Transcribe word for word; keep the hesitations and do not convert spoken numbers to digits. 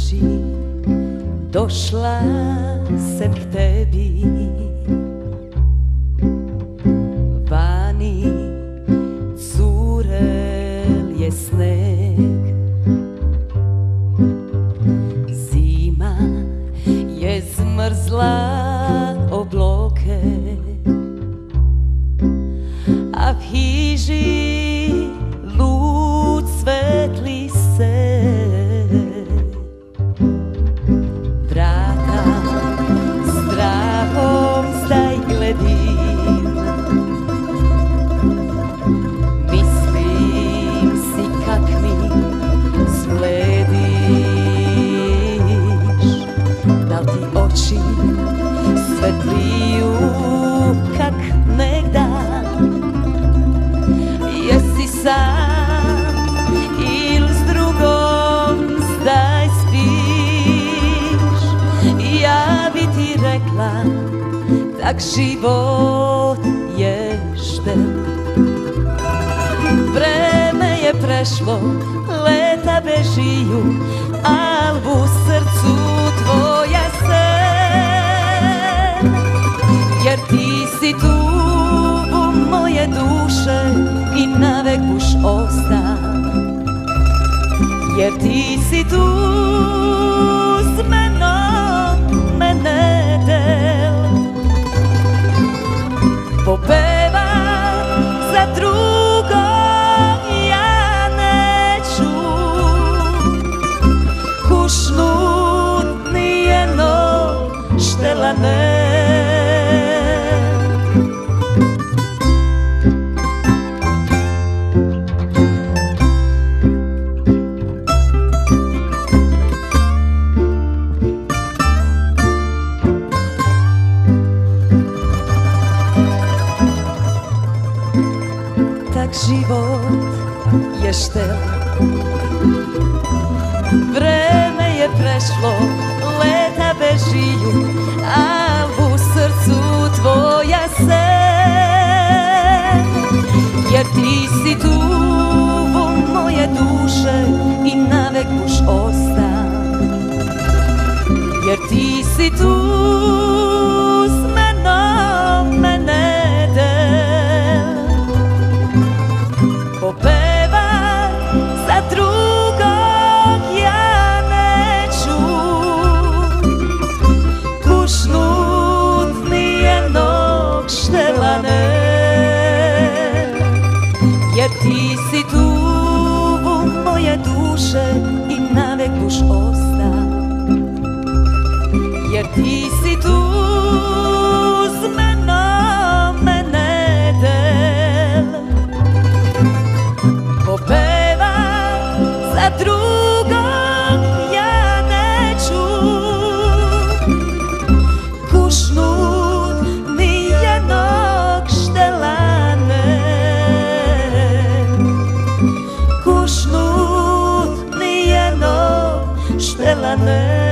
noći došla sam k tebi, vani curel je sneg, zima je zmrzla obloke, a v hiži lud svetli se. Vrata strahom zdaj gledim, mislim si kak mi slediš, da ti oči svetliju kak negda. Jesi sam il s drugom zdaj spiš, ja bi ti rekla tak život je štel. Vreme je prešlo, leta bežiju, al u srcu tvoja sen, jer ti si tu moje duše i navek buš ostan, jer ti si tu s menom, mene del. Popevam za drugog ja neću, kušnut nijeno štela ne. Tak život je štel. Vreme je prešlo, leta bežiju, al u srcu tvoja sen, jer ti si tu moje duše i navek buš ostan, jer ti si tu s menom, mene del. Popevam za drugog ja neću, kušnut nijednog štela ne, jer ti si tu moje duše i navek buš ostan, jer ti si tu s menom, mene del. Popevam za drugog ja neću, kušnut nijednog štela ne, kušnut nijednog štela ne.